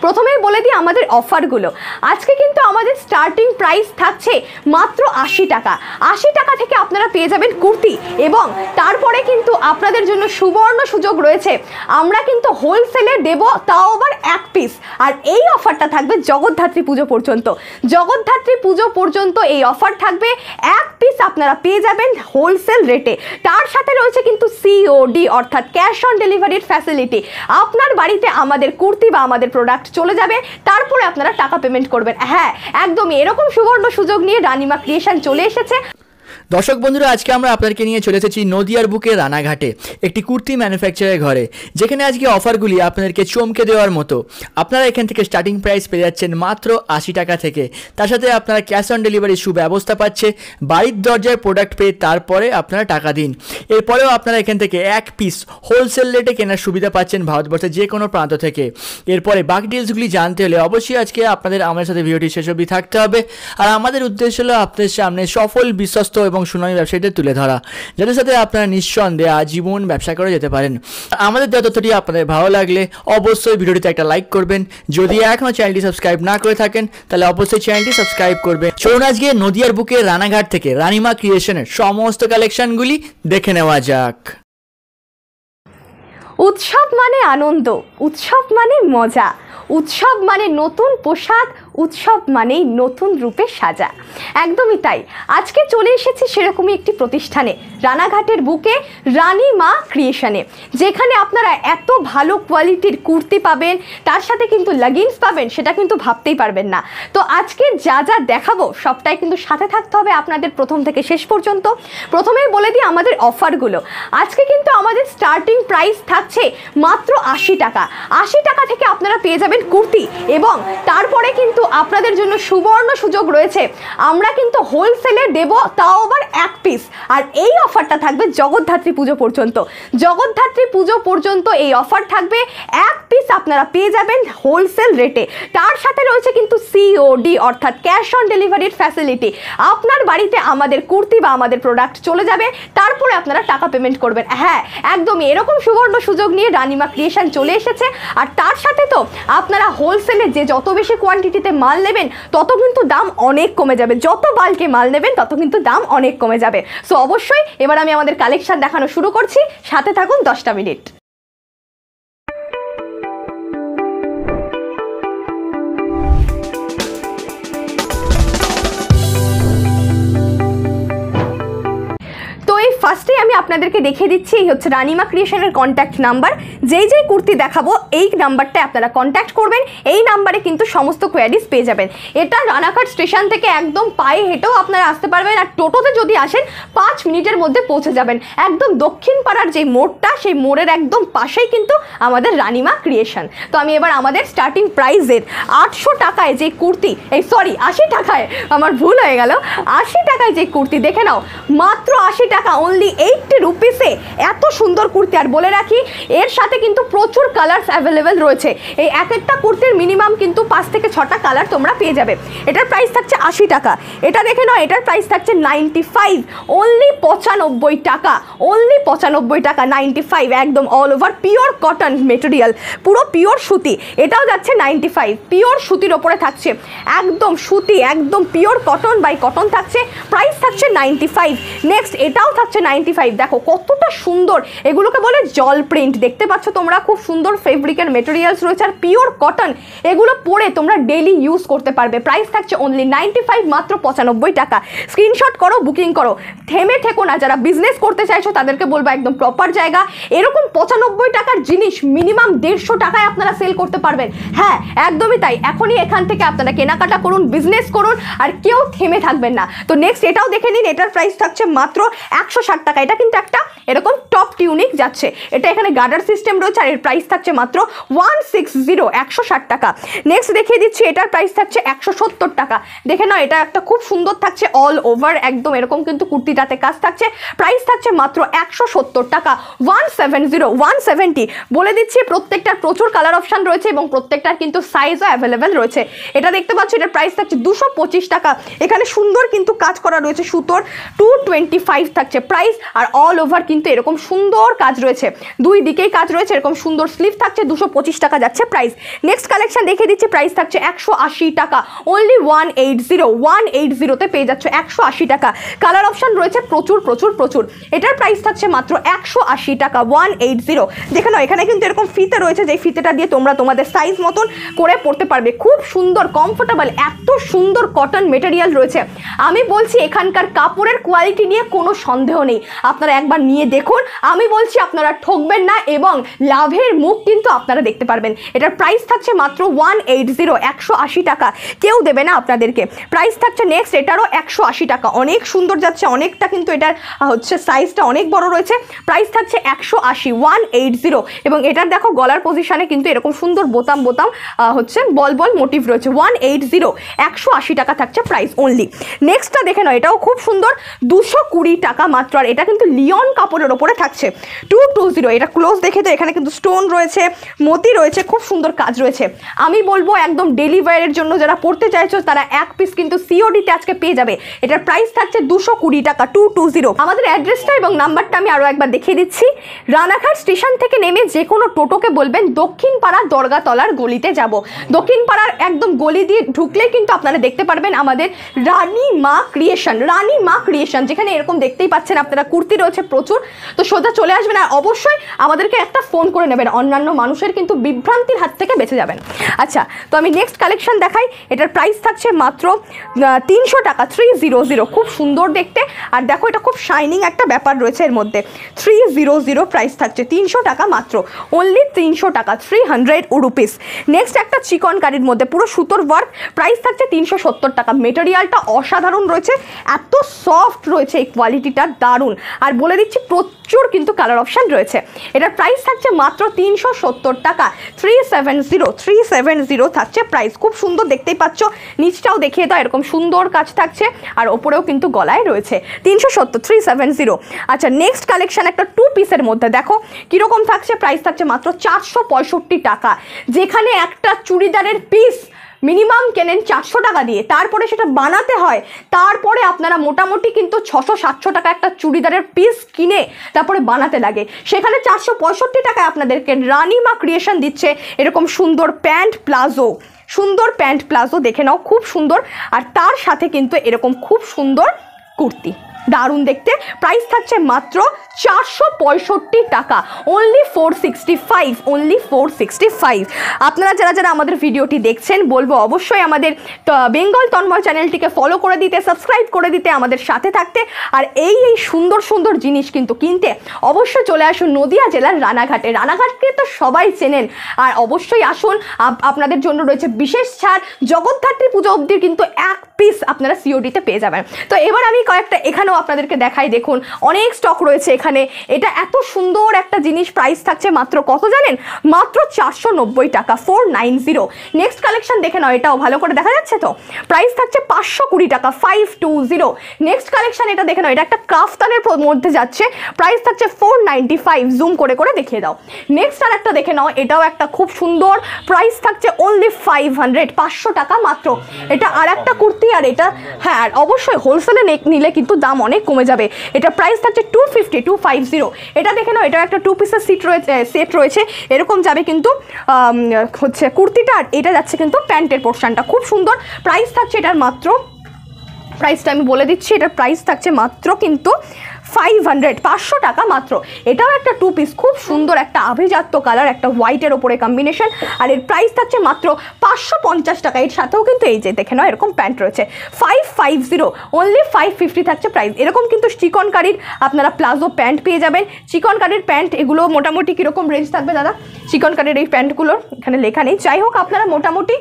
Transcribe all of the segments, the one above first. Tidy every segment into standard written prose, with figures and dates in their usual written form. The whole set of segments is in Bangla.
প্রথমেই বলে দিই আমাদের অফারগুলো। আজকে কিন্তু আমাদের স্টার্টিং প্রাইস থাকছে মাত্র 80 টাকা। 80 টাকা থেকে আপনারা পেয়ে যাবেন কুর্তি, এবং তারপরে কিন্তু আপনাদের জন্য সুবর্ণ সুযোগ রয়েছে, আমরা কিন্তু হোলসেলে দেব, তাও আবার 1 পিস। আর এই অফারটা থাকবে জগদ্ধাত্রী পুজো পর্যন্ত। জগদ্ধাত্রী পুজো পর্যন্ত এই অফার থাকবে, 1 পিস আপনারা পেয়ে যাবেন হোলসেল রেটে। তার সাথে রয়েছে কিন্তু সিওডি অর্থাৎ ক্যাশ অন ডেলিভারির ফ্যাসিলিটি। আপনার বাড়িতে আমাদের কুর্তি বা আমাদের প্রোডাক্ট চলে যাবে, তারপরে আপনারা টাকা পেমেন্ট করবেন। হ্যাঁ, একদমই এরকম সুবর্ণ সুযোগ নিয়ে রানিমা ক্রিয়েশন চলে এসেছে। দর্শক বন্ধুরা, আজকে আমরা আপনাদেরকে নিয়ে চলে এসেছি নদিয়ার বুকে রানাঘাটে একটি কুর্তি ম্যানুফ্যাকচারের ঘরে, যেখানে আজকে অফারগুলি আপনাদেরকে চমকে দেওয়ার মতো। আপনারা এখান থেকে স্টার্টিং প্রাইস পেয়ে যাচ্ছেন মাত্র 80 টাকা থেকে। তার সাথে আপনারা ক্যাশ অন ডেলিভারির সুব্যবস্থা পাচ্ছে, বাড়ির দরজায় প্রোডাক্ট পেয়ে তারপরে আপনারা টাকা দিন। এরপরেও আপনারা এখান থেকে 1 পিস হোলসেল রেটে কেনার সুবিধা পাচ্ছেন ভারতবর্ষের যে কোনো প্রান্ত থেকে। এরপরে বাকি ডিটেলসগুলি জানতে হলে অবশ্যই আজকে আপনাদের আমাদের সাথে ভিডিওটি শেষ অবধি থাকতে হবে। আর আমাদের উদ্দেশ্য হলো আপনাদের সামনে সফল, বিশ্বস্ত এবং সুনামী ব্যবসায়ীদের তুলে ধরা, যাদের সাথে আপনারা নিঃসন্দেহে আজীবন ব্যবসা করে যেতে পারেন। আমাদের দেওয়া তথ্যটি আপনাদের ভালো লাগলে অবশ্যই ভিডিওটিতে একটা লাইক করবেন। যদি এখনও চ্যানেলটি সাবস্ক্রাইব না করে থাকেন তাহলে অবশ্যই চ্যানেলটি সাবস্ক্রাইব করবেন। চলুন আজকে নদিয়ার বুকে রানাঘাট থেকে রানিমা ক্রিয়েশনের সমস্ত কালেকশনগুলি দেখে নেওয়া যাক। উৎসব মানে আনন্দ, উৎসব মানে মজা, উৎসব মানে নতুন পোশাক, উৎসব মানেই নতুন রূপে সাজা। একদমই তাই, আজকে চলে এসেছি সেরকমই একটি প্রতিষ্ঠানে, রানাঘাটের বুকে রানিমা ক্রিয়েশনে, যেখানে আপনারা এত ভালো কোয়ালিটির কুর্তি পাবেন, তার সাথে কিন্তু লেগিংস পাবেন, সেটা কিন্তু ভাবতেই পারবেন না। তো আজকে যা যা দেখাবো সবটাই কিন্তু সাথে থাকতে হবে আপনাদের প্রথম থেকে শেষ পর্যন্ত। প্রথমেই বলে দিই আমাদের অফারগুলো। আজকে কিন্তু আমাদের স্টার্টিং প্রাইস থাকছে মাত্র 80 টাকা। 80 টাকা থেকে আপনারা পেয়ে যাবেন কুর্তি, এবং তারপরে কিন্তু আপনাদের জন্য সুবর্ণ সুযোগ রয়েছে, আমরা কিন্তু হোলসেলে দেব, তাও আবার 1 পিস। আর এই অফারটা থাকবে জগদ্ধাত্রী পুজো পর্যন্ত। জগদ্ধাত্রী পুজো পর্যন্ত এই অফার থাকবে, 1 পিস আপনারা পেয়ে যাবেন হোলসেল রেটে। তার সাথে রয়েছে কিন্তু সিওডি অর্থাৎ ক্যাশ অন ডেলিভারির ফ্যাসিলিটি। আপনার বাড়িতে আমাদের কুর্তি বা আমাদের প্রোডাক্ট চলে যাবে, তারপরে আপনারা টাকা পেমেন্ট করবেন। হ্যাঁ, একদমই এরকম সুবর্ণ সুযোগ নিয়ে রানিমা ক্রিয়েশন চলে এসেছে। আর তার সাথে তো আপনারা হোলসেলে যে যত বেশি কোয়ান্টিটিতে মাল নেবেন তত কিন্তু দাম অনেক কমে যাবে, যত বাল্কে মাল নেবেন তত কিন্তু দাম অনেক কমে যাবে। সো অবশ্যই এবার আমি আমাদের কালেকশন দেখানো শুরু করছি, সাথে থাকুন 10টা মিনিট। ফার্স্টে আমি আপনাদেরকে দেখিয়ে দিচ্ছি, এই হচ্ছে রানিমা ক্রিয়েশনের কন্ট্যাক্ট নাম্বার। যেই কুর্তি দেখাবো এই নাম্বারটায় আপনারা কন্ট্যাক্ট করবেন, এই নাম্বারে কিন্তু সমস্ত কোয়ারিজ পেয়ে যাবেন। এটা রানাঘাট স্টেশন থেকে একদম পায়ে হেঁটেও আপনারা আসতে পারবেন, আর টোটোতে যদি আসেন 5 মিনিটের মধ্যে পৌঁছে যাবেন। একদম দক্ষিণ পাড়ার যে মোড়টা, সেই মোড়ের একদম পাশেই কিন্তু আমাদের রানিমা ক্রিয়েশন। তো আমি এবার আমাদের স্টার্টিং প্রাইসের 800 টাকায় যে কুর্তি, 80 টাকায়, আমার ভুল হয়ে গেল, 80 টাকায় যে কুর্তি দেখে নাও, মাত্র 80 টাকা, অনলি 80 রুপিসে এত সুন্দর কুর্তি। আর বলে রাখি, এর সাথে কিন্তু প্রচুর কালার্স অ্যাভেলেবেল রয়েছে। এই এক একটা কুর্তির মিনিমাম কিন্তু 5 থেকে 6টা কালার তোমরা পেয়ে যাবে। এটার প্রাইস থাকছে 80 টাকা। এটা দেখে নাও, এটার প্রাইস থাকছে 95, অনলি 95 টাকা, অনলি 95 টাকা, 95। একদম all over pure cotton material, পুরো পিওর সুতি। এটাও যাচ্ছে 95, পিওর সুতির ওপরে থাকছে, একদম সুতি, একদম পিওর কটন বাই কটন থাকছে, প্রাইস থাকছে 95। নেক্সট এটাও থাকছে 95। দেখো কতটা সুন্দর, এগুলোকে বলে জল প্রিন্ট, দেখতে পাচ্ছ তোমরা, খুব সুন্দর ফেব্রিকের মেটেরিয়ালস রয়েছে আর পিওর কটন। এগুলো পরে তোমরা ডেইলি ইউজ করতে পারবে। প্রাইস থাকছে অনলি 95, মাত্র 95 টাকা। স্ক্রিনশট করো, বুকিং করো, থেমে থেকো না। যারা বিজনেস করতে চাইছো তাদেরকে বলবো একদম প্রপার জায়গা। এরকম 95 টাকার জিনিস মিনিমাম 150 টাকায় আপনারা সেল করতে পারবেন। হ্যাঁ, একদমই তাই। এখনই এখান থেকে আপনারা কেনাকাটা করুন, বিজনেস করুন, আর কেউ থেমে থাকবেন না। তো নেক্সট এটাও দেখে নিন, এটার প্রাইস থাকছে মাত্র 160 টাকা। এটা কিন্তু একটা এরকম টপ টিউনিক যাচ্ছে, এটা এখানে গার্ডার সিস্টেম রয়েছে, আর এর প্রাইস থাকছে মাত্র 160 টাকা। নেক্সট দেখিয়ে দিচ্ছি, এটার প্রাইস থাকছে 170 টাকা। দেখে নাও, এটা একটা খুব সুন্দর থাকছে, অল ওভার একদম এরকম কিন্তু কুর্তিটাতে কাজ থাকছে, প্রাইস থাকছে মাত্র 170 টাকা। 170 বলে দিচ্ছি, প্রত্যেকটার প্রচুর কালার অপশন রয়েছে এবং প্রত্যেকটার কিন্তু সাইজও অ্যাভেলেবেল রয়েছে। এটা দেখতে পাচ্ছ, এটার প্রাইস থাকছে 225 টাকা। এখানে সুন্দর কিন্তু কাজ করা রয়েছে সুতোর, 225 থাকছে প্রাইস। প্রাইস। আর অল ওভার কিন্তু এরকম সুন্দর কাজ রয়েছে, দুই দিকেই কাজ রয়েছে, এরকম সুন্দর স্লিভ থাকছে, 225 টাকা যাচ্ছে প্রাইস। নেক্সট কালেকশন দেখিয়ে দিচ্ছি, প্রাইস থাকছে 180 টাকা, অনলি 180তে পেয়ে যাচ্ছে 180 টাকা। কালার অপশন রয়েছে প্রচুর প্রচুর প্রচুর। এটার প্রাইস থাকছে মাত্র 180 টাকা, 180। দেখে নাও এখানে কিন্তু এরকম ফিতে রয়েছে, যে ফিতেটা দিয়ে তোমরা তোমাদের সাইজ মতন করে পড়তে পারবে। খুব সুন্দর কমফোর্টেবল, এত সুন্দর কটন মেটেরিয়াল রয়েছে। আমি বলছি এখানকার কাপড়ের কোয়ালিটি নিয়ে কোনো সন্দেহ নেই, আপনারা একবার নিয়ে দেখুন। আমি বলছি আপনারা ঠকবেন না এবং লাভের মুখ কিন্তু আপনারা দেখতে পারবেন। এটার প্রাইস থাকছে মাত্র 180 টাকা, কেউ দেবে না আপনাদেরকে। প্রাইস থাকছে নেক্সট, এটারও 180 টাকা, অনেক সুন্দর যাচ্ছে, অনেকটা কিন্তু এটার হচ্ছে সাইজটা অনেক বড় রয়েছে। প্রাইস থাকছে 180 এবং এটার দেখো গলার পজিশনে কিন্তু এরকম সুন্দর বোতাম বোতাম হচ্ছে বল বল মোটিভ রয়েছে। 180 টাকা থাকছে প্রাইস অনলি। নেক্সটটা দেখে নাও, এটাও খুব সুন্দর, 220 টাকা মাত্র। আর এটা কিন্তু লিওন কাপড়ের ওপরে থাকছে 220। এটা ক্লোজ দেখে তো এখানে কিন্তু স্টোন রয়েছে, মতি রয়েছে, খুব সুন্দর কাজ রয়েছে। আমি বলবো একদম ডেলি ওয়্যারের জন্য যারা পড়তে চাইছো তারা এক পিস কিন্তু সিওডিতে আজকে পেয়ে যাবে। এটার প্রাইস থাকছে 220 টাকা, 220। আমাদের অ্যাড্রেসটা এবং নাম্বারটা আমি আরও একবার দেখিয়ে দিচ্ছি। রানাঘাট স্টেশন থেকে নেমে যে কোনো টোটোকে বলবেন দক্ষিণ পাড়া দরগাতলার গলিতে যাব। দক্ষিণ পাড়ার একদম গলি দিয়ে ঢুকলেই কিন্তু আপনারা দেখতে পারবেন আমাদের রানী মা ক্রিয়েশন, যেখানে এরকম দেখতেই পাচ্ছেন আপনারা কুর্তি রয়েছে প্রচুর। তো সোজা চলে আসবেন আর অবশ্যই আমাদেরকে একটা ফোন করে নেবেন, অন্যান্য মানুষের কিন্তু বিভ্রান্তির হাত থেকে বেঁচে যাবেন। আচ্ছা, তো আমি নেক্সট কালেকশন দেখাই। এটার প্রাইস থাকছে মাত্র 300 টাকা, 300, খুব সুন্দর দেখতে। আর দেখো এটা খুব শাইনিং একটা ব্যাপার রয়েছে এর মধ্যে। 300 প্রাইস থাকছে, 300 টাকা মাত্র, অনলি 300 টাকা, 300 রুপিস। নেক্সট একটা চিকন কারির মধ্যে পুরো সুতোর ওয়ার্ক, প্রাইস থাকছে 370 টাকা। মেটেরিয়ালটা অসাধারণ রয়েছে, এত সফট রয়েছে, এই কোয়ালিটিটা দারুণ। আর বলে দিচ্ছি প্রচুর কিন্তু কালার অপশান রয়েছে। এটার প্রাইস থাকছে মাত্র 370 টাকা, 370 থাকছে প্রাইস। খুব সুন্দর দেখতেই পাচ্ছ, নিচটাও দেখিয়ে দাও, এরকম সুন্দর কাজ থাকছে আর ওপরেও কিন্তু গলায় রয়েছে। 370। আচ্ছা, নেক্সট কালেকশন একটা 2 পিসের মধ্যে দেখো কীরকম থাকছে। প্রাইস থাকছে মাত্র 465 টাকা। যেখানে একটা চুড়িদারের পিস মিনিমাম কেনেন 400 টাকা দিয়ে, তারপরে সেটা বানাতে হয়, তারপরে আপনারা মোটামুটি কিন্তু 600-700 টাকা একটা চুড়িদারের পিস কিনে তারপরে বানাতে লাগে। সেখানে 465 টাকায় আপনাদেরকে রানী মা ক্রিয়েশন দিচ্ছে এরকম সুন্দর প্যান্ট প্লাজো, দেখে নাও খুব সুন্দর। আর তার সাথে কিন্তু এরকম খুব সুন্দর কুর্তি, দারুণ দেখতে। প্রাইস থাকছে মাত্র 465 টাকা, অনলি 465। আপনারা যারা যারা আমাদের ভিডিওটি দেখছেন বলবো অবশ্যই আমাদের বেঙ্গল তন্ময় চ্যানেলটিকে ফলো করে দিতে, সাবস্ক্রাইব করে দিতে, আমাদের সাথে থাকতে। আর এই সুন্দর সুন্দর জিনিস কিন্তু কিনতে অবশ্যই চলে আসুন নদিয়া জেলার রানাঘাটে। রানাঘাটকে তো সবাই চেনেন, আর অবশ্যই আসুন, আপনাদের জন্য রয়েছে বিশেষ ছাড়। জগদ্ধাত্রী পুজো অবধি কিন্তু এক পিস আপনারা সিওডিতে পেয়ে যাবেন। তো এবার আমি কয়েকটা এখানেও আপনাদেরকে দেখাই, দেখুন অনেক স্টক রয়েছে এখানে। এটা এত সুন্দর একটা জিনিস, প্রাইস থাকছে মাত্র কত জানেন? মাত্র 490 টাকা, 490। নেক্সট কালেকশন দেখে নাও, এটাও ভালো করে দেখা যাচ্ছে তো। প্রাইস থাকছে 520 টাকা, 520। নেক্সট কালেকশন এটা দেখে নাও, এটা একটা কাফতানের মধ্যে যাচ্ছে, প্রাইস থাকছে 495। জুম করে করে দেখিয়ে দাও। নেক্সট আর একটা দেখে নাও, এটাও একটা খুব সুন্দর, প্রাইস থাকছে অনলি 500, 500 টাকা মাত্র। এটা আর একটা কুর্তি, আর এটা হ্যাঁ, আর অবশ্যই হোলসেলে নিলে কিন্তু দাম অনেক কমে যাবে। এটা প্রাইস থাকছে 250। এটা দেখে নাও, এটা একটা 2 পিসের সেট রয়েছে, এরকম যাবে কিন্তু হচ্ছে কুর্তিটা, আর এটা যাচ্ছে কিন্তু প্যান্টের পোর্শনটা, খুব সুন্দর। প্রাইস থাকছে এটার মাত্র, প্রাইসটা আমি বলে দিচ্ছি, এটার প্রাইস থাকছে মাত্র কিন্তু 500, 500 টাকা মাত্র। এটাও একটা 2 পিস, খুব সুন্দর একটা আভিজাত্য কালার, একটা হোয়াইটের ওপরে কম্বিনেশন, আর এর প্রাইস থাকছে মাত্র 550 টাকা। এর সাথেও কিন্তু এই যে দেখে নাও এরকম প্যান্ট রয়েছে, 550, অনলি 550 থাকছে প্রাইস। এরকম কিন্তু চিকনকারির আপনারা প্লাজো প্যান্ট পেয়ে যাবেন। চিকনকারির প্যান্ট এগুলো মোটামুটি কীরকম রেঞ্জ থাকবে দাদা? চিকনকারির এই প্যান্টগুলোর এখানে লেখা নেই, যাই হোক আপনারা মোটামুটি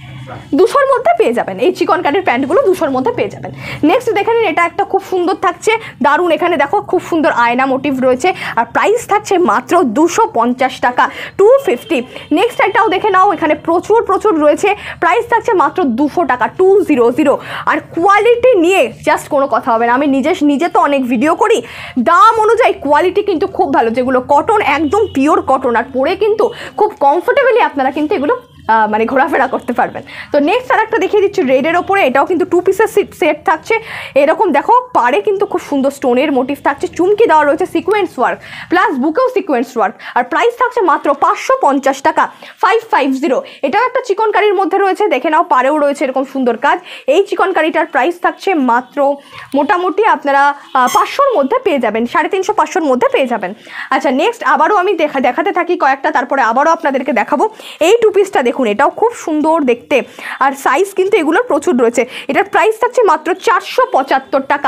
200-র মধ্যে পেয়ে যাবেন। এই চিকনকারির প্যান্টগুলো 200-র মধ্যে পেয়ে যাবেন। নেক্সট দেখে নিন, এটা একটা খুব সুন্দর থাকছে, দারুণ। এখানে দেখো খুব সুন্দর আয়না মোটিভ রয়েছে, আর প্রাইস থাকছে মাত্র 250 টাকা, 250। নেক্সট এটাও দেখে নাও, এখানে প্রচুর প্রচুর রয়েছে, প্রাইস থাকছে মাত্র 200 টাকা, 200। আর কোয়ালিটি নিয়ে জাস্ট কোনো কথা হবে না, আমি নিজে তো অনেক ভিডিও করি, দাম অনুযায়ী কোয়ালিটি কিন্তু খুব ভালো, যেগুলো কটন, একদম পিওর কটন, আর পরে কিন্তু খুব কমফোর্টেবলি আপনারা কিন্তু এগুলো মানে ঘোরাফেরা করতে পারবেন। তো নেক্সট আর একটা দেখিয়ে দিচ্ছি রেডের ওপরে, এটাও কিন্তু 2 পিসের সেট থাকছে। এরকম দেখো পাড়ে কিন্তু খুব সুন্দর স্টোনের মোটিভ থাকছে, চুমকি দেওয়া রয়েছে, সিকোয়েন্স ওয়ার্ক প্লাস বুকেও সিকোয়েন্স ওয়ার্ক, আর প্রাইস থাকছে মাত্র 550 টাকা 550। এটাও একটা চিকনকারির মধ্যে রয়েছে, দেখে নাও পাড়েও রয়েছে এরকম সুন্দর কাজ। এই চিকনকারিটার প্রাইস থাকছে মাত্র মোটামুটি আপনারা 500-র মধ্যে পেয়ে যাবেন, 350-500-র মধ্যে পেয়ে যাবেন। আচ্ছা নেক্সট আবারও আমি দেখাতে থাকি কয়েকটা, তারপরে আবারও আপনাদেরকে দেখাবো। এই 2 পিসটা দেখুন, এটাও খুব সুন্দর দেখতে, আর সাইজ কিন্তু এগুলোর প্রচুর রয়েছে। এটার প্রাইস থাকছে মাত্র 475 টাকা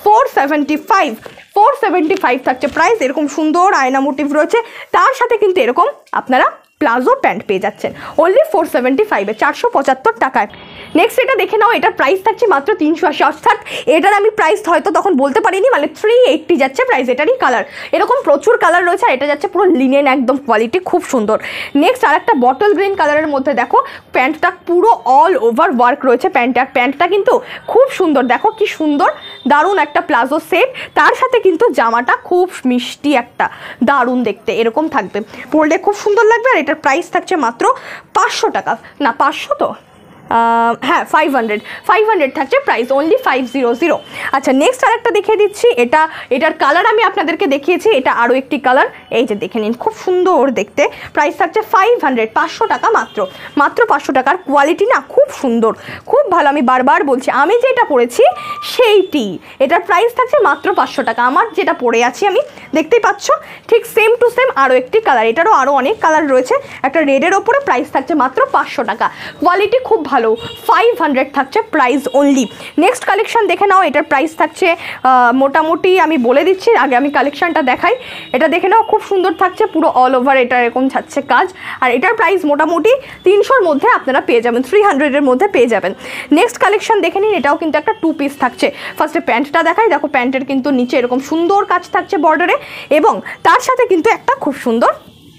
475 থাকছে প্রাইস। এরকম সুন্দর আয়না মোটিভ রয়েছে, তার সাথে কিন্তু এরকম আপনারা প্লাজো প্যান্ট পেয়ে যাচ্ছেন অনলি 475-এ 475 টাকায়। নেক্সট এটা দেখে নাও, এটার প্রাইস থাকছে মাত্র 380, অর্থাৎ এটার আমি প্রাইস হয়তো তখন বলতে পারিনি, মানে 380 যাচ্ছে প্রাইস। এটারই কালার এরকম প্রচুর কালার রয়েছে, আর এটা যাচ্ছে পুরো লিনেন একদম কোয়ালিটি খুব সুন্দর। নেক্সট আর একটা বটল গ্রিন কালারের মধ্যে দেখো, প্যান্টটা পুরো অল ওভার ওয়ার্ক রয়েছে, প্যান্টটা কিন্তু খুব সুন্দর, দেখো কি সুন্দর দারুণ একটা প্লাজো সেট, তার সাথে কিন্তু জামাটা খুব মিষ্টি একটা দারুণ দেখতে এরকম থাকবে, পরলে খুব সুন্দর লাগবে। আর এটার প্রাইস থাকছে মাত্র 500 টাকা, না 500 তো হ্যাঁ 500 থাকছে প্রাইস অনলি 500। আচ্ছা নেক্সট আর একটা দেখিয়ে দিচ্ছি, এটার কালার আমি আপনাদেরকে দেখিয়েছি, এটা আরও একটি কালার, এই যে দেখে নিন খুব সুন্দর দেখতে। প্রাইস থাকছে 500 টাকা মাত্র 500 টাকার। কোয়ালিটি না খুব সুন্দর, খুব ভালো, আমি বারবার বলছি আমি যেটা পরেছি সেইটি। এটার প্রাইস থাকছে মাত্র 500 টাকা। আমার যেটা পরে আছি আমি দেখতেই পাচ্ছ ঠিক সেম টু সেম আরও একটি কালার, এটারও আরও অনেক কালার রয়েছে। একটা রেডের ওপরে প্রাইস থাকছে মাত্র 500 টাকা, কোয়ালিটি খুব ভালো, 500 থাকছে প্রাইস অনলি। নেক্সট কালেকশন দেখে নাও, এটার প্রাইস থাকছে মোটামুটি আমি বলে দিচ্ছি, আগে আমি কালেকশনটা দেখাই। এটা দেখে নাও খুব সুন্দর থাকছে, পুরো অল ওভার এটা এরকম থাকছে কাজ, আর এটার প্রাইস মোটামুটি 300-র মধ্যে আপনারা পেয়ে যাবেন, 300-এর মধ্যে পেয়ে যাবেন। নেক্সট কালেকশন দেখে নিন, এটাও কিন্তু একটা 2 পিস থাকছে। ফার্স্টে প্যান্টটা দেখাই, দেখো প্যান্টের কিন্তু নিচে এরকম সুন্দর কাজ থাকছে বর্ডারে, এবং তার সাথে কিন্তু একটা খুব সুন্দর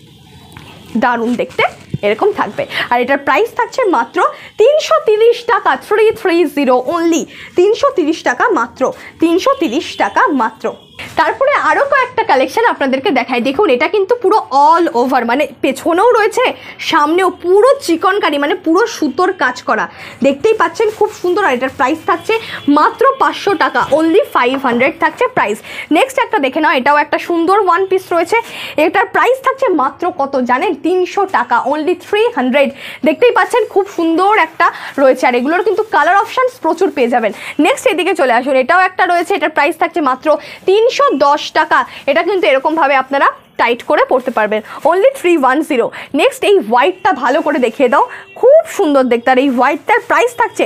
দারুণ দেখতে এরকম থাকবে। আর এটার প্রাইস থাকছে মাত্র 330 টাকা 330 অনলি, 330 টাকা মাত্র, 330 টাকা মাত্র। তারপরে আরও কয়েকটা কালেকশন আপনাদেরকে দেখাই, দেখুন এটা কিন্তু পুরো অল ওভার, মানে পেছনেও রয়েছে সামনেও পুরো চিকনকারি, মানে পুরো সুতোর কাজ করা, দেখতেই পাচ্ছেন খুব সুন্দর। আর এটার প্রাইস থাকছে মাত্র 500 টাকা অনলি, 500 থাকছে প্রাইস। নেক্সট একটা দেখে নাও, এটাও একটা সুন্দর 1 পিস রয়েছে, এটার প্রাইস থাকছে মাত্র কত জানেন, 300 টাকা অনলি, 300। দেখতেই পাচ্ছেন খুব সুন্দর একটা রয়েছে, আর এগুলোর কিন্তু কালার অপশানস প্রচুর পেয়ে যাবেন। নেক্সট এদিকে চলে আসুন, এটাও একটা রয়েছে, এটার প্রাইস থাকছে মাত্র 310 টাকা। এটা কিন্তু এরকমভাবে আপনারা টাইট করে পড়তে পারবেন অনলি 310। নেক্সট এই হোয়াইটটা ভালো করে দেখিয়ে দাও, খুব সুন্দর দেখতে, আর এই হোয়াইটটার প্রাইস থাকছে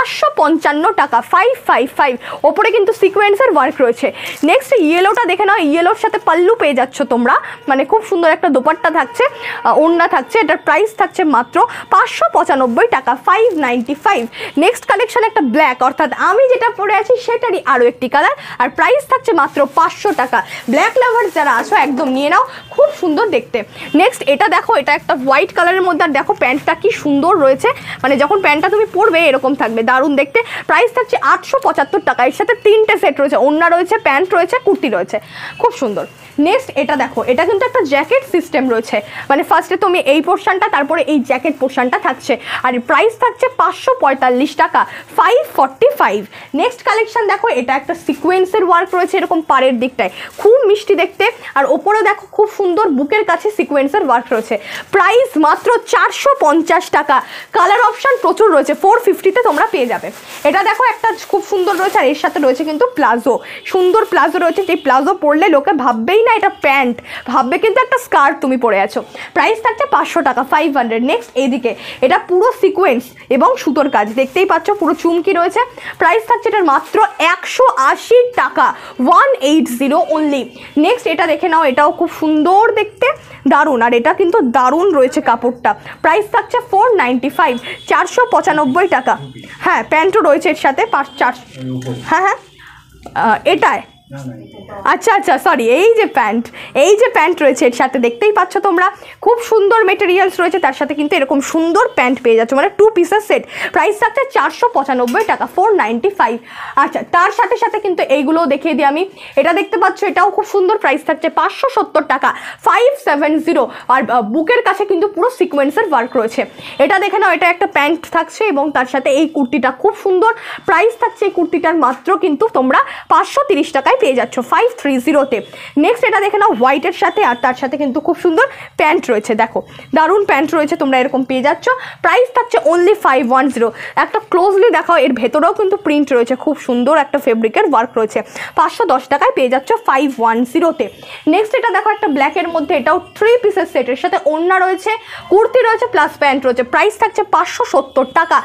555 টাকা 555, ওপরে কিন্তু সিকোয়েন্সের ওয়ার্ক রয়েছে। নেক্সট ইয়েলোটা দেখে নাও, ইয়েলোর সাথে পাল্লু পেয়ে যাচ্ছ তোমরা, মানে খুব সুন্দর একটা দোপাট্টা থাকছে, ওড়না থাকছে, এটার প্রাইস থাকছে মাত্র 595 টাকা 595। নেক্সট কালেকশন একটা ব্ল্যাক, অর্থাৎ আমি যেটা পরে আছি সেটারই আরও একটি কালার, আর প্রাইস থাকছে মাত্র 500 টাকা। ব্ল্যাক লাভার্স যারা আছো একদম নিয়ে নাও, খুব সুন্দর দেখতে। নেক্সট এটা দেখো, এটা একটা হোয়াইট কালারের মধ্যে, আর দেখো প্যান্টটা কি সুন্দর রয়েছে, মানে যখন প্যান্টটা তুমি পরবে এরকম থাকবে দারুণ দেখতে। প্রাইস থাকছে 875 টাকা, এর সাথে 3টে সেট রয়েছে, ওড়না রয়েছে, প্যান্ট রয়েছে, কুর্তি রয়েছে, খুব সুন্দর। নেক্সট এটা দেখো, এটা কিন্তু একটা জ্যাকেট সিস্টেম রয়েছে, মানে ফার্স্টে তুমি এই পোর্শনটা, তারপরে এই জ্যাকেট পোর্শনটা থাকছে, আর প্রাইস থাকছে 545 টাকা 545। নেক্সট কালেকশন দেখো, এটা একটা সিকোয়েন্সের ওয়ার্ক রয়েছে এরকম পাড়ের দিকটায়, খুব মিষ্টি দেখতে, আর ওপরে দেখো খুব সুন্দর বুকের কাছে সিকোয়েন্সের ওয়ার্ক রয়েছে। প্রাইস মাত্র 450 টাকা, কালার অপশান প্রচুর রয়েছে, 450-তে তোমরা পেয়ে যাবে। এটা দেখো একটা খুব সুন্দর রয়েছে, আর এর সাথে রয়েছে কিন্তু প্লাজো, সুন্দর প্লাজো রয়েছে, যে প্লাজো পরলে লোকে ভাববেই না এটা প্যান্ট, ভাববে কিন্তু একটা স্কার্ট তুমি পরে আছো। প্রাইস থাকছে 500 টাকা 500। নেক্সট এইদিকে, এটা পুরো সিকোয়েন্স এবং সুতোর কাজ, দেখতেই পাচ্ছ পুরো চুমকি রয়েছে। প্রাইস থাকছে এটার মাত্র 180 টাকা 180 অনলি। নেক্সট এটা দেখে নাও, এটাও খুব সুন্দর দেখতে, দারুণ, আর এটা কিন্তু দারুণ রয়েছে কাপড়টা। প্রাইস থাকছে 495 495 টাকা। হ্যাঁ প্যান্টও রয়েছে এর সাথে, হ্যাঁ এটায় আচ্ছা আচ্ছা সরি, এই যে প্যান্ট রয়েছে এর সাথে, দেখতেই পাচ্ছ তোমরা খুব সুন্দর মেটেরিয়ালস রয়েছে, তার সাথে কিন্তু এরকম সুন্দর প্যান্ট পেয়ে যাচ্ছ, মানে 2 পিসের সেট। প্রাইস থাকছে 495 টাকা, 495। আচ্ছা, তার সাথে সাথে কিন্তু এইগুলোও দেখিয়ে দিই আমি। এটা দেখতে পাচ্ছ, এটাও খুব সুন্দর, প্রাইস থাকছে 570 টাকা, 570। আর বুকের কাছে কিন্তু পুরো সিকোয়েন্সের ওয়ার্ক রয়েছে। এটা দেখে নাও, এটা একটা প্যান্ট থাকছে এবং তার সাথে এই কুর্তিটা খুব সুন্দর। প্রাইস থাকছে এই কুর্তিটার মাত্র কিন্তু তোমরা 530 টাকায় পেয়ে যাচ্ছ, 530-তে। নেক্সট এটা দেখে নাও, হোয়াইটের সাথে, আর তার সাথে কিন্তু খুব সুন্দর প্যান্ট রয়েছে, দেখো দারুণ প্যান্ট রয়েছে, তোমরা এরকম পেয়ে যাচ্ছ। প্রাইস থাকছে অনলি 510। একটা ক্লোজলি দেখাও, এর ভেতরেও কিন্তু প্রিন্ট রয়েছে, খুব সুন্দর একটা ফেব্রিকের ওয়ার্ক রয়েছে। 510 টাকায় পেয়ে যাচ্ছ 510-তে। নেক্সট এটা দেখো, একটা ব্ল্যাকের মধ্যে, এটাও 3 পিসের সেটের সাথে ওড়না রয়েছে, কুর্তি রয়েছে, প্লাস প্যান্ট রয়েছে। প্রাইস থাকছে 570 টাকা,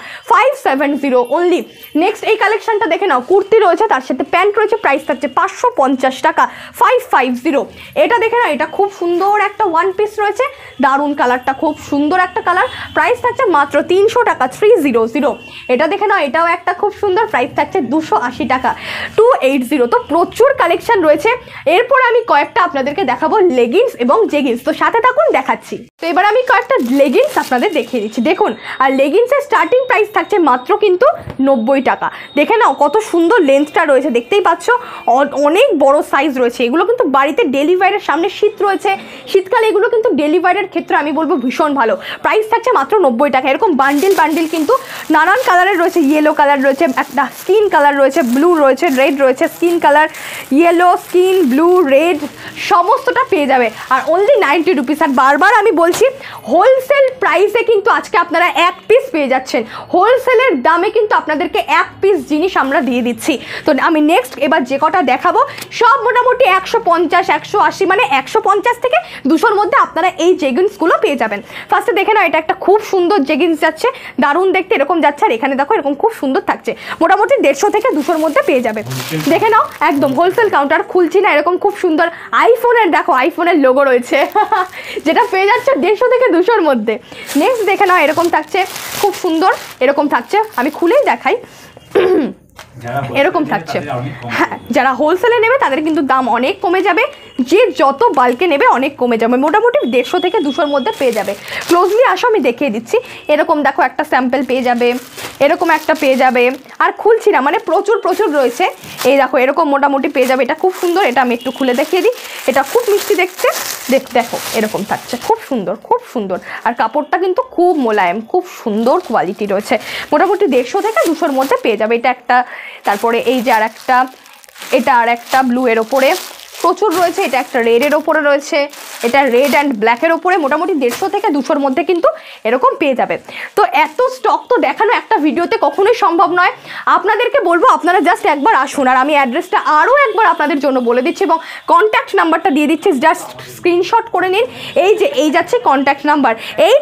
570 অনলি। নেক্সট এই কালেকশনটা দেখে নাও, কুর্তি রয়েছে, তার সাথে প্যান্ট রয়েছে, প্রাইস থাকছে 550 টাকা, 550। এটা দেখে নাও, এটা খুব সুন্দর একটা ওয়ান পিস রয়েছে, দারুণ কালারটা, খুব সুন্দর একটা কালার। প্রাইস থাকছে মাত্র 300 টাকা, 300। এটা দেখে নাও, এটাও একটা খুব সুন্দর, প্রাইস থাকছে 280 টাকা, 280। তো প্রচুর কালেকশন রয়েছে। এরপর আমি কয়েকটা আপনাদেরকে দেখাবো লেগিংস এবং জেগিংস, তো সাথে থাকুন, দেখাচ্ছি। তো এবার আমি কয়েকটা লেগিংস আপনাদের দেখিয়ে দিচ্ছি, দেখুন। আর লেগিংসের স্টার্টিং প্রাইস থাকছে মাত্র কিন্তু 90 টাকা। দেখে নাও কত সুন্দর লেন্থটা রয়েছে, দেখতেই পাচ্ছ, অনেক বড় সাইজ রয়েছে। এগুলো কিন্তু বাড়িতে ডেলিভারির, সামনে শীত রয়েছে, শীতকালে এগুলো কিন্তু ডেলিভারির ক্ষেত্রে আমি বলবো ভীষণ ভালো। প্রাইস থাকছে মাত্র 90 টাকা। এরকম বান্ডিল কিন্তু নানান কালারের রয়েছে, ইয়েলো কালার রয়েছে, একটা স্কিন কালার রয়েছে, ব্লু রয়েছে, রেড রয়েছে, skin colour, yellow, skin, blue, red, সমস্তটা পেয়ে যাবে। আর অনলি 90 রুপিস। আর বারবার আমি বলছি, হোলসেল প্রাইসে কিন্তু আজকে আপনারা 1 পিস পেয়ে যাচ্ছেন। হোলসেলের দামে কিন্তু আপনাদেরকে 1 পিস জিনিস আমরা দিয়ে দিচ্ছি। তো আমি নেক্সট এবার যে কটা দেখাবো সব মোটামুটি 150, 180, মানে 150 থেকে 200-র মধ্যে আপনারা এই জেগিন্সগুলো পেয়ে যাবেন। ফার্স্টে দেখে নাও, এটা একটা খুব সুন্দর জেগিন্স যাচ্ছে, দারুণ দেখতে এরকম যাচ্ছে। আর এখানে দেখো, এরকম খুব সুন্দর থাকছে, মোটামুটি 150 থেকে 200-র মধ্যে পেয়ে যাবে। দেখে নাও, একদম হোলসেল কাউন্টার, খুলছি না, এরকম খুব সুন্দর আইফোনের, দেখো আইফোনের লোগো রয়েছে যেটা পেয়ে যাচ্ছে 150 থেকে 200-র মধ্যে। নেক্সট দেখে নাও, এরকম থাকছে, খুব সুন্দর এরকম থাকছে, আমি খুলেই দেখাই, এরকম থাকছে। হ্যাঁ, যারা হোলসেলে নেবে তাদের কিন্তু দাম অনেক কমে যাবে, যে যত বাল্কে নেবে অনেক কমে যাবে, মোটামুটি 150 থেকে 200-র মধ্যে পেয়ে যাবে। ক্লোজলি আসো, আমি দেখিয়ে দিচ্ছি। এরকম দেখো, একটা স্যাম্পল পেয়ে যাবে, এরকম একটা পেয়ে যাবে। আর খুলছি না, মানে প্রচুর রয়েছে। এই দেখো, এরকম মোটামুটি পেয়ে যাবে। এটা খুব সুন্দর, এটা আমি একটু খুলে দেখিয়ে দিই। এটা খুব মিষ্টি দেখতে, দেখো এরকম থাকছে, খুব সুন্দর। আর কাপড়টা কিন্তু খুব মোলায়েম, খুব সুন্দর কোয়ালিটি রয়েছে, মোটামুটি 150 থেকে 200-র মধ্যে পেয়ে যাবে। এটা একটা, তারপরে এই যে আর একটা, এটা আর একটা ব্লু এর ওপরে প্রচুর রয়েছে, এটা একটা রেডের ওপরে রয়েছে, এটা রেড অ্যান্ড ব্ল্যাকের ওপরে, মোটামুটি 150 থেকে 200-র মধ্যে কিন্তু এরকম পেয়ে যাবে। তো এত স্টক তো দেখানো একটা ভিডিওতে কখনোই সম্ভব নয়। আপনাদেরকে বলবো, আপনারা জাস্ট একবার আসুন। আর আমি অ্যাড্রেসটা আরও একবার আপনাদের জন্য বলে দিচ্ছি এবং কন্ট্যাক্ট নাম্বারটা দিয়ে দিচ্ছি, জাস্ট স্ক্রিনশট করে নিন। এই যাচ্ছে কন্ট্যাক্ট নাম্বার,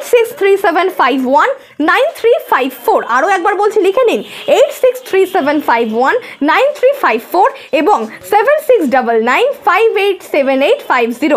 8637519354। আরও একবার বলছি, লিখে নিন, 8637519354 এবং 7699587850,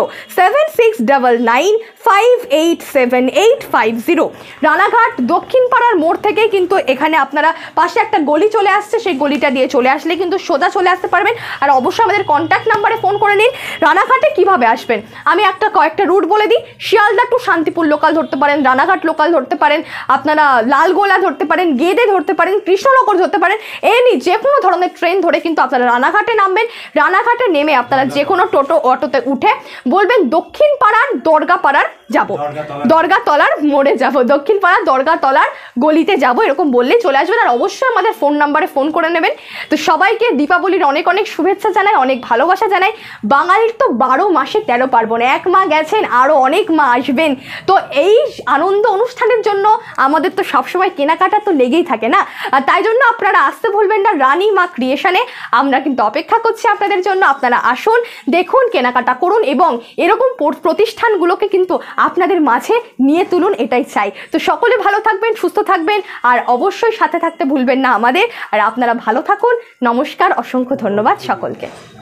7699587850। রানাঘাট দক্ষিণ পাড়ার মোড় থেকে কিন্তু এখানে আপনারা, পাশে একটা গলি চলে আসছে, সেই গলিটা দিয়ে চলে আসলে কিন্তু সোজা চলে আসতে পারবেন। আর অবশ্যই আমাদের কন্ট্যাক্ট নাম্বারে ফোন করে নিন। রানাঘাটে কিভাবে আসবেন আমি কয়েকটা রুট বলে দিই। শিয়ালদা টু শান্তিপুর লোকাল ধরতে পারেন, রানাঘাট লোকাল ধরতে পারেন, আপনারা লালগোলা ধরতে পারেন, গেদে ধরতে পারেন, কৃষ্ণনগর ধরতে পারেন, যে কোনো ধরনের ট্রেন ধরে কিন্তু আপনারা রানাঘাটে নামবেন। রানাঘাটে নেমে আপনারা যে কোনো টোটো অটোতে উঠে বলবেন দক্ষিণ পাড়ার দরগাপাড়ার যাব, দরগাতলার মোড়ে যাব, দক্ষিণ পাড়ার দরগাতলার গলিতে যাব, এরকম বললেই চলে আসবেন। আর অবশ্যই আমাদের ফোন নাম্বারে ফোন করে নেবেন। তো সবাইকে দীপাবলির অনেক শুভেচ্ছা জানাই, অনেক ভালোবাসা জানাই। বাঙালির তো 12 মাসে 13 পার্বণ, 1 মা গেছেন, আরও অনেক মা আসবেন। তো এই আনন্দ অনুষ্ঠানের জন্য আমাদের তো সবসময় কেনাকাটা তো লেগেই থাকে না, আর তাই জন্য আপনারা আসতে ভুলবেন না রানী মা ক্রিয়েশনে। আমরা কিন্তু অপেক্ষা করছি আপনাদের জন্য। আপনারা আসুন, দেখুন, কেনাকাটা করুন এবং এরকম প্রতিষ্ঠানগুলোকে কিন্তু আপনাদের মাঝে নিয়ে তুলুন, এটাই চাই। তো সকলে ভালো থাকবেন, সুস্থ থাকবেন, আর অবশ্যই সাথে থাকতে ভুলবেন না আমাদের। আর আপনারা ভালো থাকুন। নমস্কার, অসংখ্য ধন্যবাদ সকলকে।